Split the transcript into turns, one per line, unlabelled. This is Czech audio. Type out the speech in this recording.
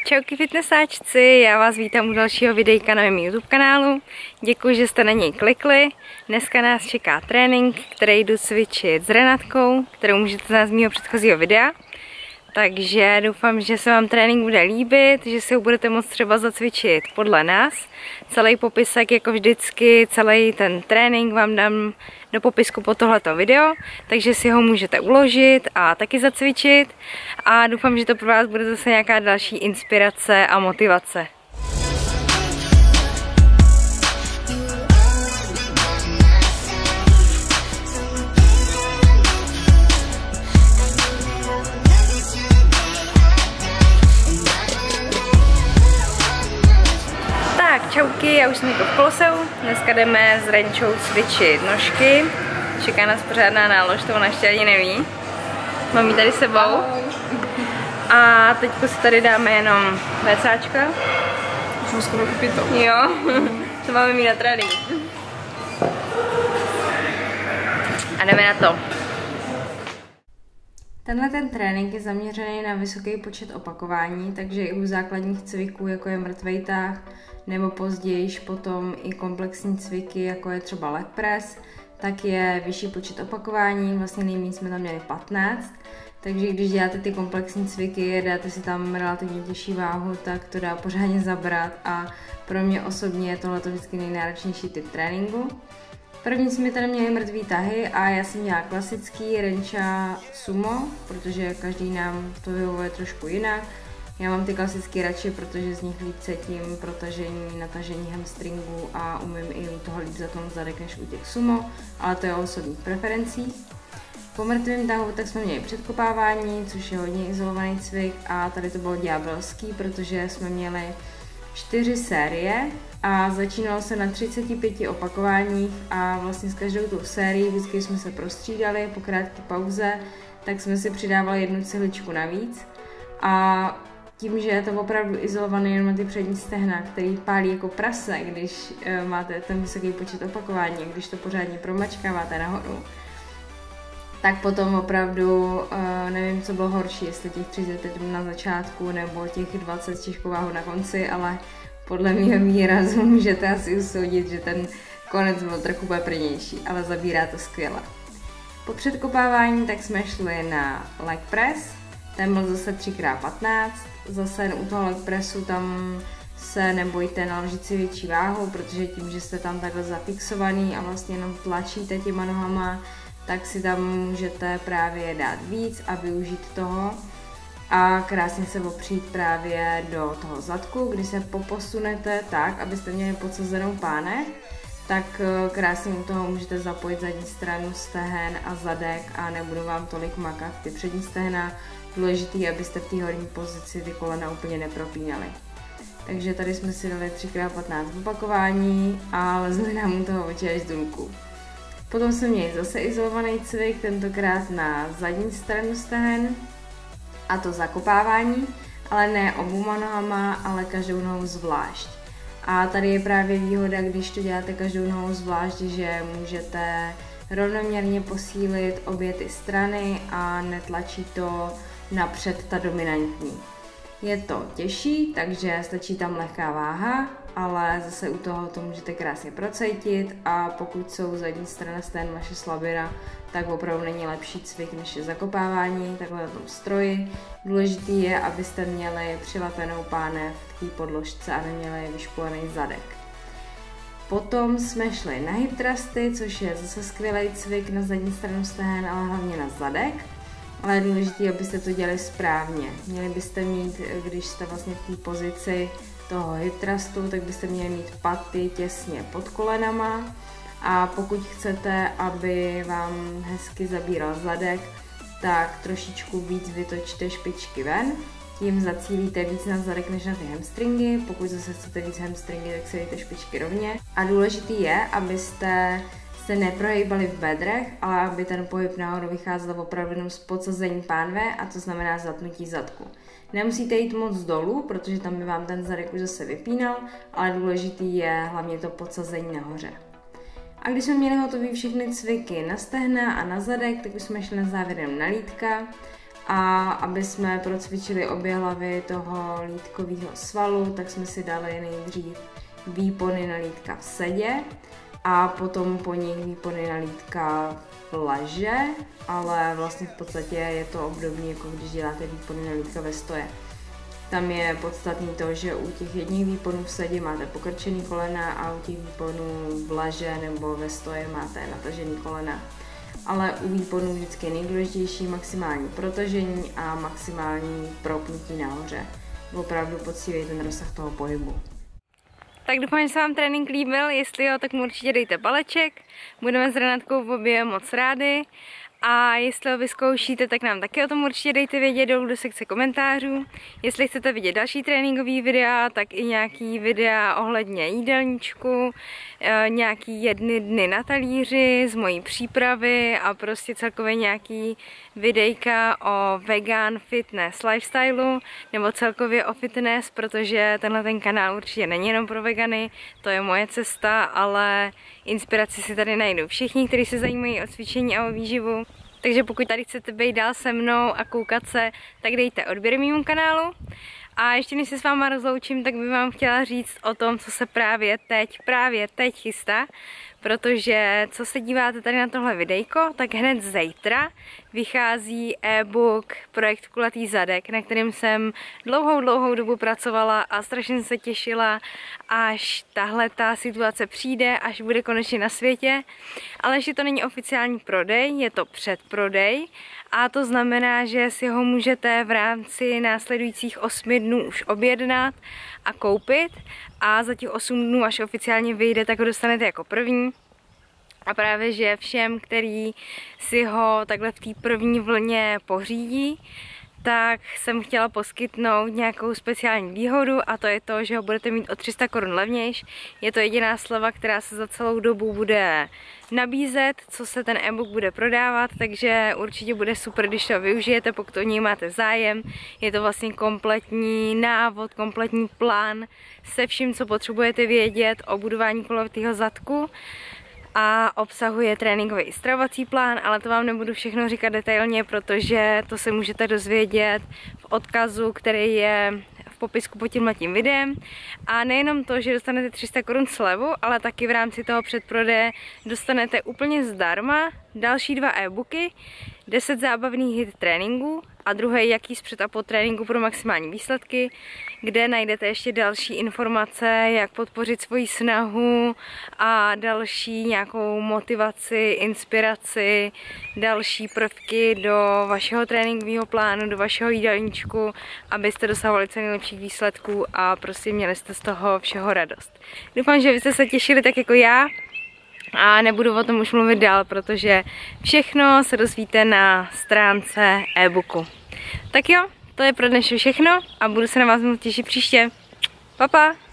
Čauky fitnessáčci, já vás vítám u dalšího videjka na mém YouTube kanálu. Děkuji, že jste na něj klikli. Dneska nás čeká trénink, který jdu cvičit s Renatkou, kterou můžete znát z mého předchozího videa. Takže doufám, že se vám trénink bude líbit, že si ho budete moct třeba zacvičit podle nás. Celý popisek, jako vždycky, celý ten trénink vám dám do popisku pod tohleto video, takže si ho můžete uložit a taky zacvičit. A doufám, že to pro vás bude zase nějaká další inspirace a motivace. Čauky, já už jsem jako v Koloseu, dneska jdeme s Renčou cvičit nožky, čeká nás pořádná nálož, to ona ještě ani neví. Mám ji tady sebou. Ahoj. A teďko si tady dáme jenom VCáčka.
Už mu skoro upito.
Jo, to máme mít na trénink. A jdeme na to. Tenhle ten trénink je zaměřený na vysoký počet opakování, takže i u základních cviků, jako je mrtvej tah, nebo později potom i komplexní cviky, jako je třeba leg press, tak je vyšší počet opakování, vlastně nejméně jsme tam měli 15, takže když děláte ty komplexní cviky, dáte si tam relativně těžší váhu, tak to dá pořádně zabrat a pro mě osobně je tohle vždycky nejnáročnější typ tréninku. První jsme tady měli mrtvý tahy a já jsem měla klasický, Renča sumo, protože každý nám to vyhovuje trošku jinak. Já mám ty klasické radši, protože z nich líp cítím protažení, natažení hamstringu a umím i u toho líp zatnout zadek než u těch sumo, ale to je o osobních preferencích. Po mrtvém tahu tak jsme měli předkopávání, což je hodně izolovaný cvik a tady to bylo ďábelský, protože jsme měli 4 série a začínalo se na 35 opakováních a vlastně s každou tou sérií vždycky jsme se prostřídali po krátké pauze, tak jsme si přidávali jednu cihličku navíc a tím, že je to opravdu izolovaný jenom na ty přední stehna, který pálí jako prase, když máte ten vysoký počet opakování, když to pořádně promačkáváte nahoru, tak potom opravdu nevím, co bylo horší, jestli těch 35 na začátku nebo těch 20 těžkou váhu na konci, ale podle mého výrazu můžete asi usoudit, že ten konec byl trochu paprnější, ale zabírá to skvěle. Po předkopávání tak jsme šli na leg press, ten byl zase 3x15, zase u toho leg pressu tam se nebojte naložit si větší váhu, protože tím, že jste tam takhle zafixovaný a vlastně jenom tlačíte těma nohama, tak si tam můžete právě dát víc a využít toho a krásně se opřít právě do toho zadku, kdy se poposunete tak, abyste měli podsazenou pánev, tak krásně u toho můžete zapojit zadní stranu stehen a zadek a nebudou vám tolik makat ty přední stehna. Důležitý, abyste v té horní pozici ty kolena úplně nepropínali. Takže tady jsme si dali 3x15 opakování a lezli nám u toho oči až z důlku. Potom jsme měli zase izolovaný cvik, tentokrát na zadní stranu stehen a to zakopávání, ale ne oboma nohama, ale každou nohou zvlášť. A tady je právě výhoda, když to děláte každou nohou zvlášť, že můžete rovnoměrně posílit obě ty strany a netlačí to napřed ta dominantní. Je to těžší, takže stačí tam lehká váha, ale zase u toho to můžete krásně procejtit a pokud jsou zadní strana stén vaše slabina, tak opravdu není lepší cvik než je zakopávání, takhle na tom stroji. Důležitý je, abyste měli přilepenou pánev k té podložce a neměli vyšpolený zadek. Potom jsme šli na hip thrusty, což je zase skvělý cvik na zadní stranu stehen, ale hlavně na zadek. Ale je důležité, abyste to dělali správně. Měli byste mít, když jste vlastně v té pozici toho hip thrustu, tak byste měli mít paty těsně pod kolenama a pokud chcete, aby vám hezky zabíral zadek, tak trošičku víc vytočte špičky ven. Tím zacílíte víc na zadek než na ty hamstringy. Pokud zase chcete víc hamstringy, tak si dejte špičky rovně. A důležitý je, abyste se neprohýbali v bedrech, ale aby ten pohyb nahoru vycházel opravdu jenom z podsazení pánve a to znamená zatnutí zadku. Nemusíte jít moc dolů, protože tam by vám ten zadek už zase vypínal, ale důležitý je hlavně to podsazení nahoře. A když jsme měli hotový všechny cviky na stehna a na zadek, tak už jsme šli na závěr na lítka A aby jsme procvičili obě hlavy toho lýtkového svalu, tak jsme si dali nejdřív výpony na lýtka v sedě a potom po nich výpony na lýtka v leže, ale vlastně v podstatě je to obdobné, jako když děláte výpony na lýtka ve stoje. Tam je podstatný to, že u těch jedních výponů v sedě máte pokrčený kolena a u těch výponů v leže nebo ve stoje máte natažený kolena. Ale u výponů vždycky je nejdůležitější maximální protažení a maximální propnutí nahoře. Opravdu poctivý ten rozsah toho pohybu.
Tak doufám, že se vám trénink líbil, jestli jo, tak mu určitě dejte paleček. Budeme s Renátkou obě moc rádi. A jestli ho vyzkoušíte, tak nám taky o tom určitě dejte vědět dolů do sekce komentářů. Jestli chcete vidět další tréninkový videa, tak i nějaký videa ohledně jídelníčku, nějaký jedny dny na talíři z mojí přípravy a prostě celkově nějaký videjka o vegan fitness lifestylu nebo celkově o fitness, protože tenhle ten kanál určitě není jenom pro vegany, to je moje cesta, ale inspiraci si tady najdou všichni, kteří se zajímají o cvičení a o výživu. Takže pokud tady chcete být dál se mnou a koukat se, tak dejte odběr mému kanálu. A ještě než se s váma rozloučím, tak bych vám chtěla říct o tom, co se právě teď chystá. Protože co se díváte tady na tohle videjko, tak hned zítra vychází e-book Projekt Kulatý zadek, na kterém jsem dlouhou dobu pracovala a strašně jsem se těšila, až tahle ta situace přijde, až bude konečně na světě. Ale ještě to není oficiální prodej, je to předprodej a to znamená, že si ho můžete v rámci následujících 8 dnů už objednat a koupit a za těch 8 dnů, až oficiálně vyjde, tak ho dostanete jako první. A právě, že všem, který si ho takhle v té první vlně pořídí, tak jsem chtěla poskytnout nějakou speciální výhodu a to je to, že ho budete mít o 300 Kč levnější. Je to jediná sleva, která se za celou dobu bude nabízet, co se ten e-book bude prodávat, takže určitě bude super, když to využijete, pokud o něj máte zájem. Je to vlastně kompletní návod, kompletní plán se vším, co potřebujete vědět o budování kulatého zadku. A obsahuje tréninkový i stravovací plán, ale to vám nebudu všechno říkat detailně, protože to se můžete dozvědět v odkazu, který je v popisku pod tímhletím videem. A nejenom to, že dostanete 300 Kč slevu, ale taky v rámci toho předprodeje dostanete úplně zdarma další 2 e-booky, 10 zábavných hit tréninků a druhý jaký před a po tréninku pro maximální výsledky, kde najdete ještě další informace, jak podpořit svoji snahu a další nějakou motivaci, inspiraci, další prvky do vašeho tréninkového plánu, do vašeho jídelníčku, abyste dosahovali co nejlepších výsledků a prostě měli jste z toho všeho radost. Doufám, že vy jste se těšili tak jako já. A nebudu o tom už mluvit dál, protože všechno se dozvíte na stránce e-booku. Tak jo, to je pro dnešek všechno a budu se na vás moc těšit příště. Pa, pa!